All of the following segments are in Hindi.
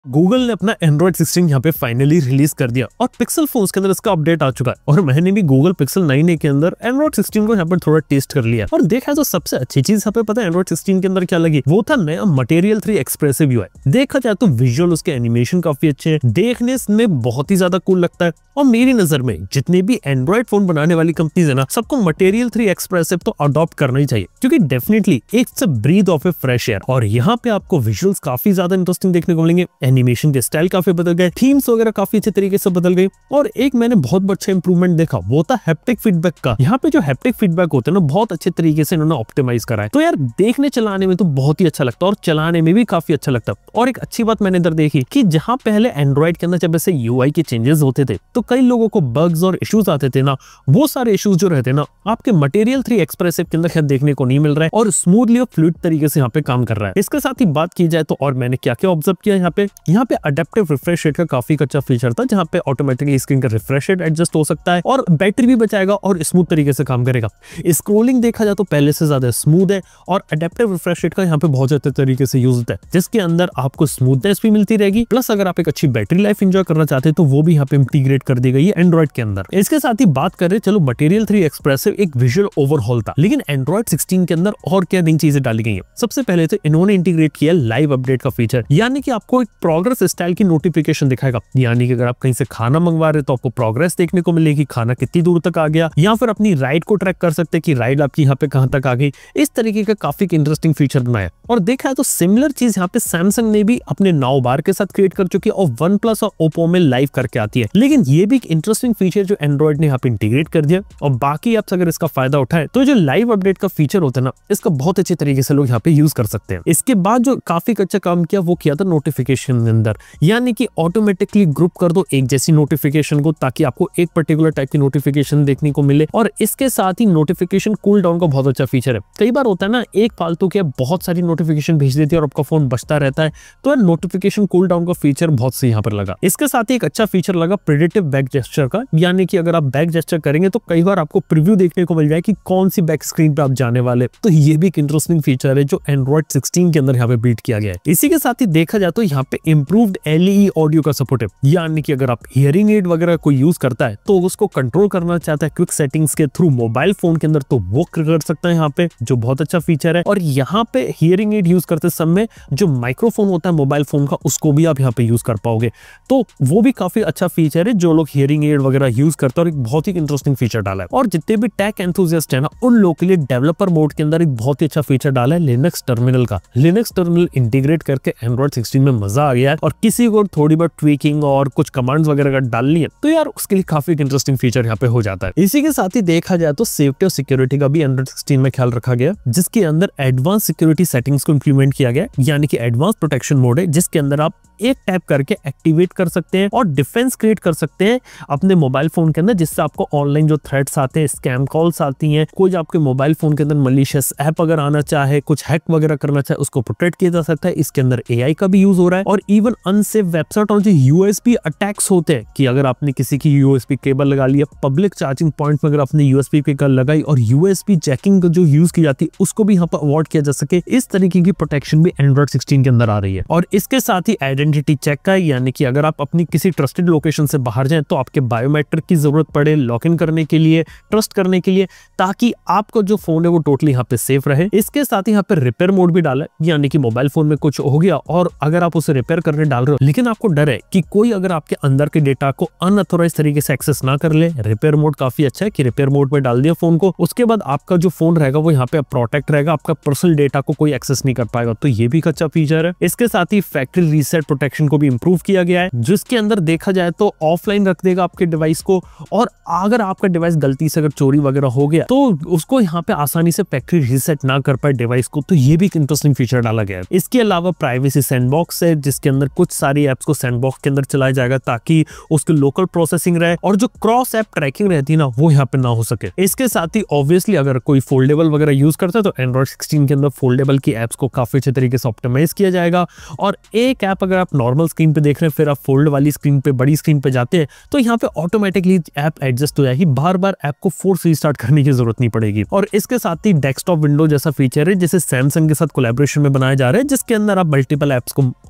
गूगल ने अपना एंड्रॉइड 16 यहाँ पे फाइनली रिलीज कर दिया और पिक्सल फोन्स के अंदर इसका अपडेट आ चुका है। और मैंने भी गूगल पिक्सल 9a के अंदर एंड्रॉइड 16 को यहाँ पर थोड़ा टेस्ट कर लिया और देखा तो सबसे अच्छी चीज यहाँ पे पता है एंड्रॉइड 16 के अंदर क्या लगी, वो था नया मटेरियल 3 एक्सप्रेसिव यूआई। देखा जाए तो विजुअल उसके एनिमेशन काफी अच्छे हैं, देखने में बहुत ही ज्यादा कूल लगता है। और मेरी नजर में जितने भी एंड्रॉइड फोन बनाने वाली कंपनीज है ना, सबको मटेरियल 3 एक्सप्रेसिव तो अडॉप्ट करना ही चाहिए, क्योंकि डेफिनेटली एक से breath of a fresh air. और यहाँ पे आपको विजुअल्स काफी ज्यादा इंटरेस्टिंग देखने को मिलेंगे, एनिमेशन के स्टाइल काफी बदल गए, थीम्स वगैरह काफी अच्छे तरीके से बदल गए। और एक मैंने बहुत अच्छा इंप्रूवमेंट देखा, वो था हैप्टिक फीडबैक का। यहाँ पे जो हैप्टिक फीडबैक होते हैं ना, बहुत अच्छे तरीके से इन्होंने ऑप्टिमाइज करा है। तो यार देखने चलाने में तो बहुत ही अच्छा लगता है और चलाने में भी काफी अच्छा लगता है। और एक अच्छी बात मैंने इधर देखी कि जहां पहले एंड्रॉइड के अंदर जब ऐसे यूआई के चेंजेस होते थे तो कई लोगों को बग्स और इश्यूज आते थे ना, वो सारे इश्यूज जो रहते ना आपके मटेरियल 3 एक्सप्रेसिव के अंदर खैर देखने को नहीं मिल रहा है और स्मूथली और फ्लूइड तरीके से यहाँ पे काम कर रहा है। इसके साथ ही बात की जाए तो और मैंने क्या क्या ऑब्जर्व किया यहाँ पे अडेप्टिव रिफ्रेश रेट का काफी अच्छा फीचर था, जहाँ पे ऑटोमेटिकली स्क्रीन का रिफ्रेश रेट एडजस्ट हो सकता है और बैटरी भी बचाएगा और स्मूथ तरीके से काम करेगा। स्क्रोलिंग देखा जाए तो पहले से ज्यादा स्मूथ है और अडेप्टिव रिफ्रेश रेट का यहाँ पे बहुत अच्छे तरीके से यूज होता है, जिसके अंदर आपको स्मूथनेस भी मिलती रहेगी। प्लस अगर आप एक अच्छी बैटरी लाइफ एंजॉय करना चाहते हैं तो वो भी यहाँ पे इंटीग्रेट कर दी गई है एंड्रॉइड के अंदर। इसके साथ ही बात करें, चलो मटेरियल 3 एक्सप्रेसिव एक विजुअल ओवरहॉल था, लेकिन एंड्रॉइड 16 के अंदर और क्या नई चीजें डाली गई है। सबसे पहले तो इन्होंने इंटीग्रेट किया लाइव अपडेट का फीचर, यानी कि आपको एक प्रोग्रेस स्टाइल की नोटिफिकेशन दिखाएगा। यानी कि अगर आप कहीं से खाना मंगवा रहे तो आपको प्रोग्रेस देखने को मिलेगी, खाना कितनी दूर तक आ गया, या फिर अपनी राइड को ट्रैक कर सकते हैं कि राइड आपकी यहाँ पे कहां तक आ गई। इस तरीके का काफी इंटरेस्टिंग फीचर बनाया। और देखा है तो सिमिलर चीज यहाँ पे सैमसंग ने भी अपने नाउ बार के साथ क्रिएट कर चुकी है और वन प्लस और ओप्पो में लाइव करके आती है। लेकिन ये भी एक इंटरेस्टिंग फीचर जो एंड्रॉइड ने यहाँ पे इंटीग्रेट कर दिया। और बाकी आप अगर इसका फायदा उठाए तो जो लाइव अपडेट का फीचर होता है ना, इसका बहुत अच्छे तरीके से लोग यहाँ पे यूज कर सकते हैं। इसके बाद जो काफी अच्छा काम किया वो किया था नोटिफिकेशन के अंदर, यानी कि ऑटोमेटिकली ग्रुप कर दो एक जैसी नोटिफिकेशन को, ताकि आपको एक पर्टिकुलर टाइप की नोटिफिकेशन देखने को मिले। और इसके साथ ही नोटिफिकेशन कूल डाउन का बहुत अच्छा फीचर है। कई बार होता है ना, एक फालतू के बहुत सारी नोटिफिकेशन भेज देती है और आपका फोन बचता रहता है, तो नोटिफिकेशन कूल डाउन का फीचर बहुत सही यहाँ पर लगा। इसके साथ ही एक अच्छा फीचर लगा प्रेडिक्टिव बैक जेस्चर का, यानी कि अगर आप बैक जेस्चर करेंगे तो कई बार आपको प्रीव्यू देखने को मिल जाए कि कौन सी बैक स्क्रीन पे आप जाने वाले। तो ये भी एक इंटरेस्टिंग फीचर है जो एंड्रॉइड 16 के अंदर यहाँ पे बिल्ड किया गया है। इसी के साथ ही देखा जाए तो यहाँ पे इंप्रूव्ड एलईई ऑडियो का सपोर्ट है, यानी कि अगर आप हियरिंग एड वगैरह कोई यूज करता है तो उसको कंट्रोल करना चाहता है क्विक सेटिंग्स के थ्रू मोबाइल फोन के अंदर, तो वो कर सकता है यहाँ पे, जो बहुत अच्छा फीचर है। और यहाँ पे हियरिंग एड यूज करते समय जो माइक्रोफोन होता है मोबाइल फोन का, उसको भी आप यहाँ पे यूज कर पाओगे, तो वो भी काफी अच्छा फीचर है जो लोग हियरिंग एड वगैरह यूज करते हैं। और एक बहुत ही इंटरेस्टिंग फीचर डाला है। और जितने भी टेक एंथुसियास्ट है ना, उन लोगों के लिए डेवलपर मोड के अंदर एक बहुत ही अच्छा फीचर डाला है लिनक्स टर्मिनल का। लिनक्स टर्मिनल इंटीग्रेट करके एंड्रॉइड 16 में मजा आ गया है। और किसी को थोड़ी बहुत ट्वीकिंग और कुछ कमांड्स वगैरह डालनी है तो यार उसके लिए काफी इंटरेस्टिंग फीचर यहाँ पे हो जाता है। इसी के साथ ही देखा जाए तो सेफ्टी और सिक्योरिटी का भी एंड्रॉइड 16 में ख्याल रखा गया, जिसके अंदर एडवांस सिक्योरिटी सेटिंग्स को इंप्लीमेंट किया गया, यानी कि एडवांस प्रोटेक्शन मोड है, जिसके अंदर आप एक टैप करके एक्टिवेट कर सकते हैं और डिफेंस क्रिएट कर सकते हैं अपने मोबाइल फोन के अंदर, जिससे आपको ऑनलाइन जो थ्रेट्स आते हैं, स्कैम कॉल्स आती हैं, कोई आपके मोबाइल फोन के अंदर मलिशियस ऐप अगर आना चाहे, कुछ हैक वगैरह करना चाहे, उसको प्रोटेक्ट किया जा सकता है। इसके अंदर एआई का भी यूज हो रहा है। और इवन अनसेफ वेबसाइट और जो यूएसबी अटैक्स होते हैं कि अगर आपने किसी की यूएसबी केबल लगा लिया, पब्लिक चार्जिंग पॉइंट में अगर आपने यूएसबी केबल लगाई और यूएसबी जैकिंग जो यूज की जाती है उसको भी यहाँ पर अवॉइड किया जा सके, इस तरीके की प्रोटेक्शन भी एंड्रॉइड 16 के अंदर आ रही है। और इसके साथ ही आइडेंटिटी चेक का, यानी कि अगर आप अपनी किसी ट्रस्टेड लोकेशन से बाहर जाएं तो आपके बायोमेट्रिक की जरूरत पड़े लॉग इन करने के लिए, ट्रस्ट करने के लिए, ताकि आपका जो फोन है वो टोटली यहाँ पे सेफ रहे। इसके साथ ही यहाँ पे रिपेयर मोड भी डाला है, यानी कि मोबाइल फोन में कुछ हो गया और अगर आप उसे रिपेयर करने डाल रहे हो लेकिन आपको डर है कि कोई अगर आपके अंदर के डेटा को अनऑथोराइज्ड तरीके से एक्सेस ना कर ले, रिपेयर मोड काफी अच्छा है कि रिपेयर मोड में डाल दिया फोन को, उसके बाद आपका जो फोन रहेगा वो यहाँ पे प्रोटेक्ट रहेगा, आपका पर्सनल डेटा को कोई एक्सेस नहीं कर पाएगा। तो ये भी एक अच्छा फीचर है। इसके साथ ही फैक्ट्री रीसेट प्रोटेक्शन को भी इंप्रूव किया गया है, जिसके अंदर देखा जाए तो ऑफलाइन रख देगा आपके डिवाइस को, और अगर आपका डिवाइस गलती से अगर चोरी वगैरह हो गया तो उसको यहाँ पे आसानी से फैक्ट्री रीसेट ना कर पाए डिवाइस को। तो ये भी एक इंटरेस्टिंग फीचर डाला गया है। इसके अलावा प्राइवेसी सैंडबॉक्स है, जिसके अंदर कुछ सारी एप्स को सैंडबॉक्स के अंदर चलाया जाएगा ताकि उसकी लोकल प्रोसेसिंग रहे और जो क्रॉस ऐप ट्रैकिंग रहती है ना, वो यहाँ पे ना हो सके। इसके साथ ही ऑब्वियसली अगर कोई फोल्डेबल वगैरह यूज करता है तो एंड्रॉइड 16 के अंदर फोल्डेबल की एप्स को काफी अच्छे तरीके से ऑप्टिमाइज किया जाएगा। और एक ऐप अगर आप नॉर्मल स्क्रीन पे देख रहे हैं, फिर आप फोल्ड वाली स्क्रीन पे, बड़ी स्क्रीन पे जाते हैं तो यहाँ पे ऑटोमेटिकली ऐप एडजस्ट हो जाएगी, बार बार ऐप को फोर्स रीस्टार्ट करने की जरूरत नहीं पड़ेगी। और इसके साथ ही डेस्कटॉप विंडो जैसा फीचर है जिसे सैमसंग के साथ कोलैबोरेशन में बनाया जा रहा है, जिसके अंदर आप मल्टीपल एप्स को ओपन कर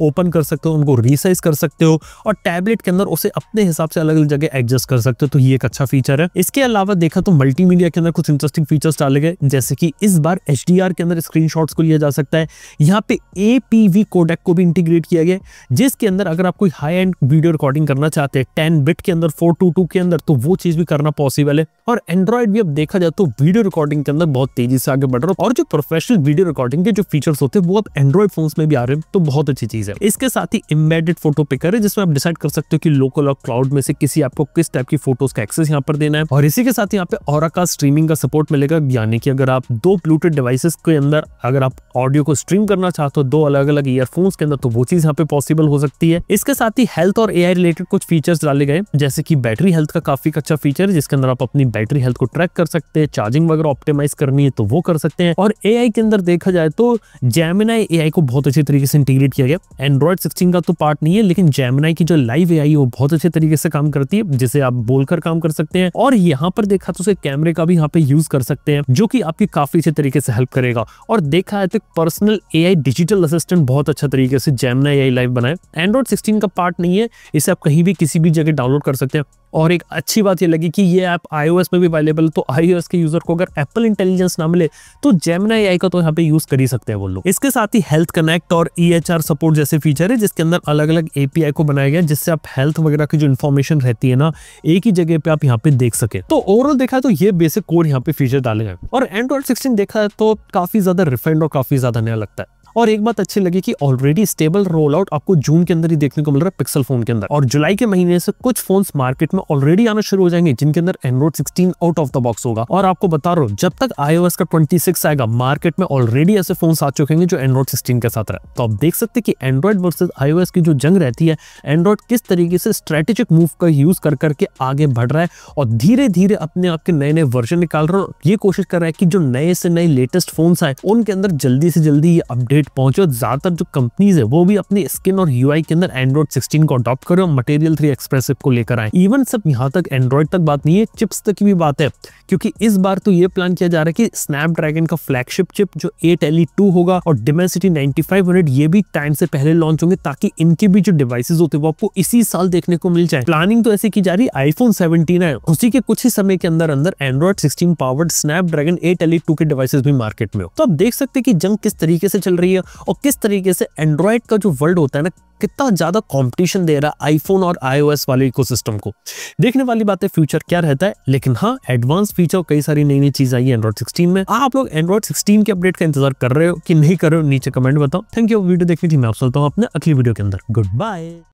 सकते हो, उनको रीसाइज कर सकते हो और टैबलेट के अंदर उसे अपने हिसाब से अलग अलग जगह एडजस्ट कर सकते हो। तो ये एक अच्छा फीचर है। इसके अलावा देखा तो मल्टीमीडिया के अंदर कुछ इंटरेस्टिंग फीचर्स डाले गए, जैसे कि इस बार HDR के अंदर स्क्रीनशॉट्स को लिया जा सकता है। यहाँ पे APV कोडेक को भी इंटीग्रेट किया गया, जिसके अंदर अगर आप कोई हाई एंड वीडियो रिकॉर्डिंग करना चाहते हैं 10 बिट के अंदर 422 के अंदर, तो वो चीज भी करना पॉसिबल है। और एंड्रॉइड भी अब देखा जाए तो वीडियो रिकॉर्डिंग के अंदर बहुत तेजी से आगे बढ़ रहा है और जो प्रोफेशनल वीडियो रिकॉर्डिंग के जो फीचर्स होते हैं वो अब एंड्रॉइड फोन्स में भी आ रहे हैं, तो बहुत अच्छी चीज है। इसके साथ ही एम्बेडेड फोटो पिकर है, जिसमें आप डिसाइड कर सकते हो कि लोकल और क्लाउड में से किसी आपको किस टाइप की फोटोज का एक्सेस यहाँ पर देना है। और इसी के साथ यहाँ पे ऑरा का स्ट्रीमिंग का सपोर्ट मिलेगा, यानी कि अगर आप दो ब्लूटूथ डिवाइसेस के अंदर अगर आप ऑडियो को स्ट्रीम करना चाहते हो दो अलग अलग ईयरफोन्स के अंदर, तो वो चीज यहाँ पे पॉसिबल हो सकती है। इसके साथ ही हेल्थ और AI रिलेटेड कुछ फीचर्स डाले गए, जैसे कि बैटरी हेल्थ का काफी अच्छा फीचर है, जिसके अंदर आप अपनी बैटरी हेल्थ को ट्रैक कर सकते हैं, चार्जिंग वगैरह ऑप्टिमाइज करनी है तो वो कर सकते हैं। और AI के अंदर देखा जाए तो जेमिनी AI को बहुत अच्छे तरीके से इंटीग्रेट किया गया। एंड्रॉइड 16 का तो पार्ट नहीं है, लेकिन जेमिनी की जो लाइव AI है वो बहुत अच्छे तरीके से काम करती है, जिसे आप बोलकर काम कर सकते हैं। और यहाँ पर देखा तो उसे कैमरे का भी यहाँ पे यूज कर सकते हैं, जो कि आपकी काफी अच्छे तरीके से हेल्प करेगा। और देखा है तो पर्सनल AI डिजिटल असिस्टेंट बहुत अच्छा तरीके से जेमिनी AI लाइव बनाए। एंड्रॉइड 16 का पार्ट नहीं है, इसे आप कहीं भी किसी भी जगह डाउनलोड कर सकते हैं। और एक अच्छी बात ये लगी कि ये ऐप iOS में भी अवेलेबल, तो iOS के यूजर को अगर एप्पल इंटेलिजेंस ना मिले तो जेमिनी AI का तो यहाँ पे यूज कर ही सकते हैं वो लोग। इसके साथ ही हेल्थ कनेक्ट और EHR सपोर्ट जैसे फीचर है, जिसके अंदर अलग अलग API को बनाया गया, जिससे आप हेल्थ वगैरह की जो इन्फॉर्मेशन रहती है ना एक ही जगह पे आप यहाँ पे देख सके। तो ओवरऑल देखा तो ये बेसिक कोड यहाँ पे फीचर डाले गए। और एंड्रॉइड 16 देखा है तो काफी ज्यादा रिफाइंड और काफी ज्यादा नया लगता है। और एक बात अच्छी लगी कि ऑलरेडी स्टेबल रोल आउट आपको जून के अंदर ही देखने को मिल रहा है पिक्सल फोन के अंदर, और जुलाई के महीने से कुछ फोन्स मार्केट में ऑलरेडी आना शुरू हो जाएंगे जिनके अंदर Android 16 out of the box होगा। और आपको बता रहा हूँ जब तक iOS का 26 आएगा मार्केट में ऑलरेडी ऐसे फोन्स आ चुके हैं जो एंड्रॉइड 16 के साथ रहे। तो आप देख सकते हैं कि एंड्रॉइड वर्सेस iOS की जो जंग रहती है, एंड्रॉइड किस तरीके से स्ट्रेटेजिक मूव का यूज कर करके आगे बढ़ रहा है और धीरे धीरे अपने आप के नए नए वर्जन निकाल रहा है। ये कोशिश कर रहा है कि जो नए से नए लेटेस्ट फोन्स आए उनके अंदर जल्दी से जल्दी ये अपडेट पहुंचे, जो कंपनीज है वो भी अपनी स्किन और UI के अंदर एंड्रॉइड 16 को अडॉप्ट करें और मटेरियल 3 एक्सप्रेसिव को लेकर आए। इवन सब यहाँ तक एंड्रॉइड तक बात नहीं है, चिप्स तक की भी बात है, क्योंकि इस बार तो ये प्लान किया जा रहा है कि स्नैपड्रैगन का फ्लैगशिप चिप जो 8LE2 होगा और डिमेंसिटी 9500 ये भी टाइम से पहले लॉन्च होंगे, ताकि इनके भी जो डिवाइसेस होते हैं वो आपको इसी साल देखने को मिल जाए। प्लानिंग तो ऐसे की जा रही है, iPhone 17 है उसी के कुछ ही समय के अंदर अंदर एंड्रॉइड 16 पावर्ड स्नैपड्रैगन 8LE2 के डिवाइसेस भी मार्केट में हो। तो आप देख सकते हैं कि जंग किस तरीके से चल रही है और किस तरीके से एंड्रॉइड का जो वर्ल्ड होता है ना कितना ज्यादा कंपटीशन दे रहा है आईफोन और iOS वाले इकोसिस्टम को। देखने वाली बात है फ्यूचर क्या रहता है, लेकिन हाँ एडवांस फीचर कई सारी नई नई चीज आई है एंड्रॉइड 16 में। आप लोग एंड्रॉइड 16 के अपडेट का इंतजार कर रहे हो कि नहीं कर रहे हो, नीचे कमेंट बताओ। थैंक यू वीडियो देखने की, मैं आप चलता हूँ अपने अगली वीडियो के अंदर। Good bye.